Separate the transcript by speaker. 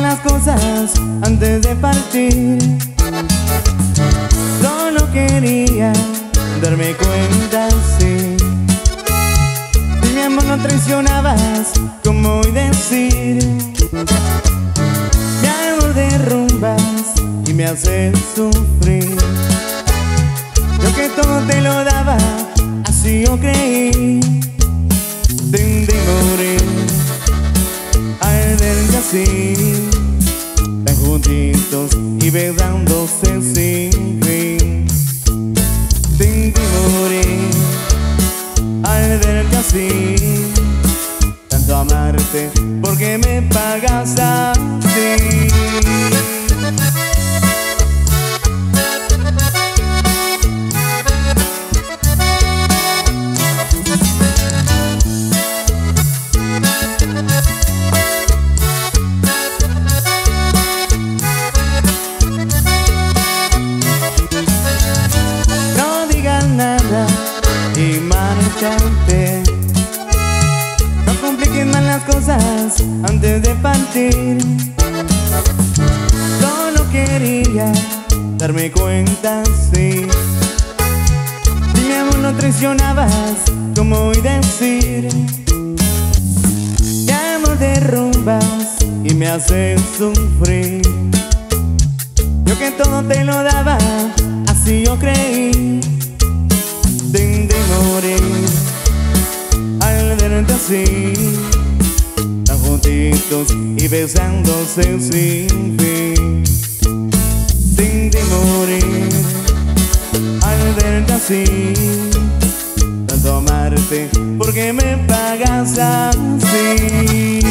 Speaker 1: las cosas antes de partir. Solo quería darme cuenta, sí. Si mi amor no traicionabas, ¿cómo hoy decir? Mi amor derrumbas y me haces sufrir. Yo que todo te lo daba, así yo creí. Sin morir al verte así, tan juntitos y besándose sin fin. Sin morir al verte así, tanto amarte, porque me pagas así. Y márchate, no compliques más las cosas antes de partir. Solo quería darme cuenta, sí. Si mi amor no traicionabas, ¿cómo hoy decir? Mi amor derrumbas y me haces sufrir. Yo que todo te lo daba, así yo creí. Sin morir al verte así, tan juntitos y besándose sin fin. Sin morir al verte así, tanto amarte, porque me pagas así.